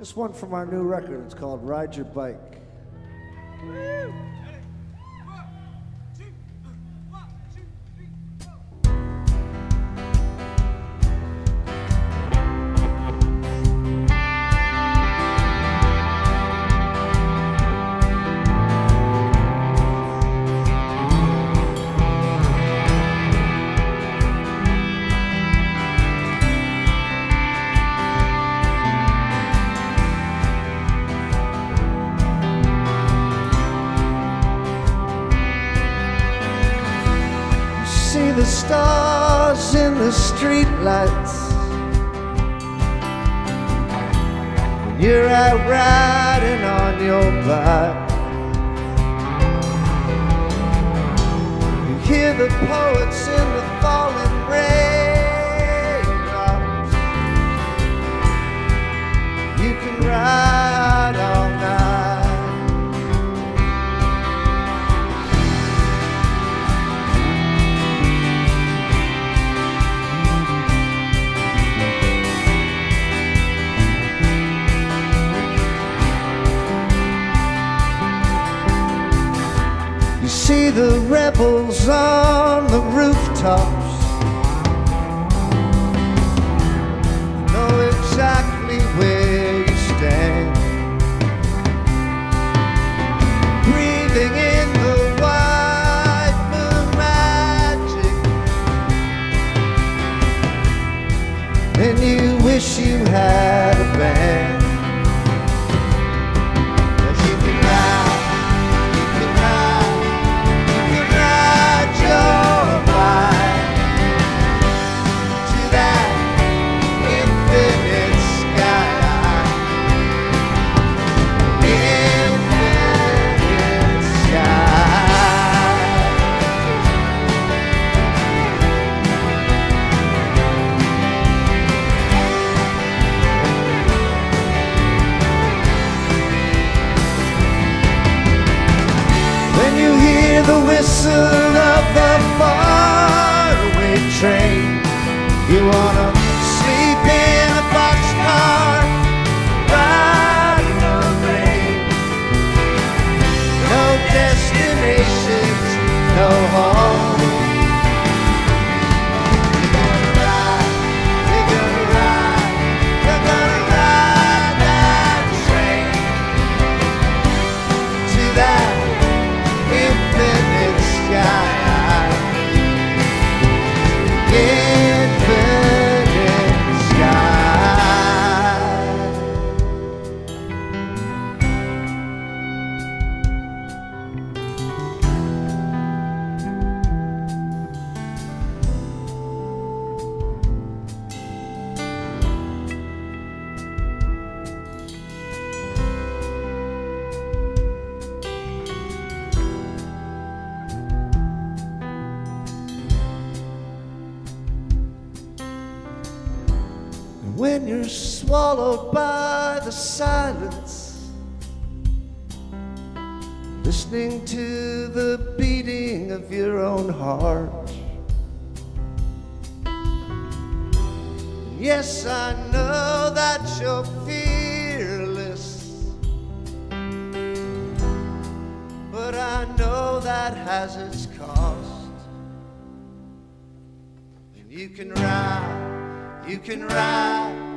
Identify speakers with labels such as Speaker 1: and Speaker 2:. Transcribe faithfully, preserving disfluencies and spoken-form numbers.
Speaker 1: This one from our new record. It's called Ride Your Bike. See the stars in the streetlights when you're out riding on your bike. You hear the poets in the falling raindrops. You can ride all night. See the rebels on the rooftops, know exactly where you stand, breathing in the white moon magic, and you wish you had a band. The whistle of the faraway train, you wanna sleep in a boxcar, ride in the rain. No destinations, no home. You're gonna ride, you're gonna ride, you're gonna ride that train to that infinite sky, infinite sky. When you're swallowed by the silence, listening to the beating of your own heart. Yes, I know that you're fearless, but I know that has its cost. And you can ride, you can ride,